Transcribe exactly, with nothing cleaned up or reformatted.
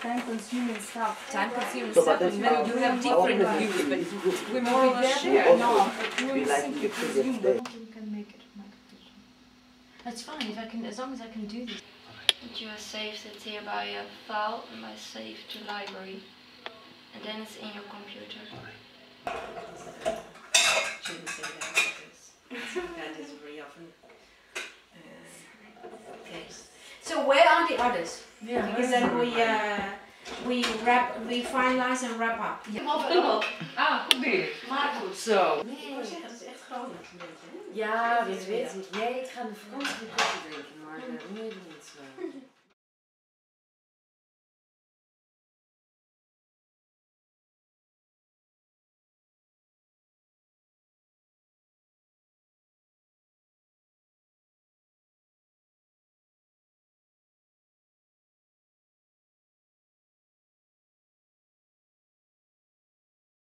time-consuming stuff. Time-consuming So, stuff, but and that's then you fine. have Our different plan views, is but good. we more or less We share. also- No, but we we like simply to feel presume that- that you can make it my condition. That's fine if I can, as long as I can do this. And you have saved it here by a file and by save to library. And then it's in your computer. Shouldn't say that like this. That is very often. Uh, okay. So where are the others? Yeah. Because then we uh, we wrap, we finalize and wrap up. Ah, probeer. Maar goed. Zo. Nee. Ik wou zeggen, dat is echt Groningen een beetje, hè? Ja, dat weet ik. Nee, ik ga in de vakantie een koffie drinken, maar uh, nu even niet zo.